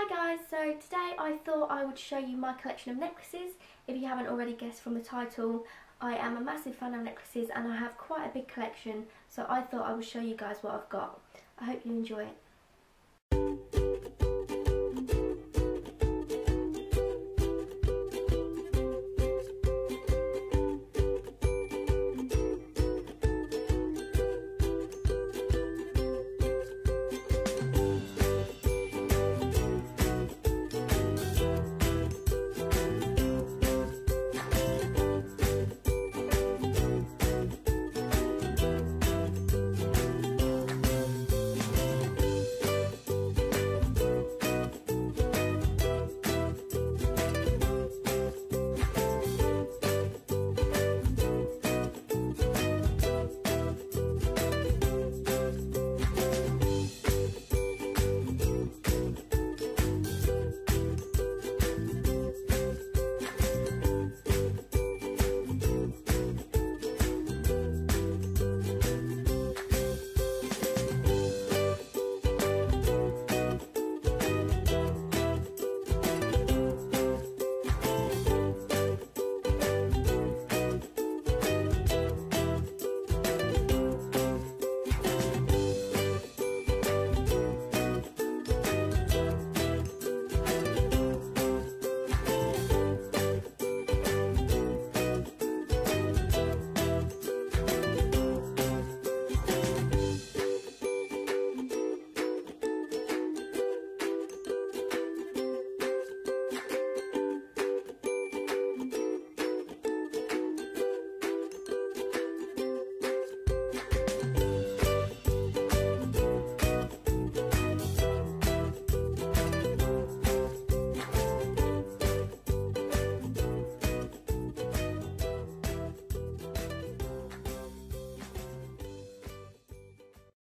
Hi guys, so today I thought I would show you my collection of necklaces. If you haven't already guessed from the title, I am a massive fan of necklaces and I have quite a big collection, so I thought I would show you guys what I've got. I hope you enjoy it.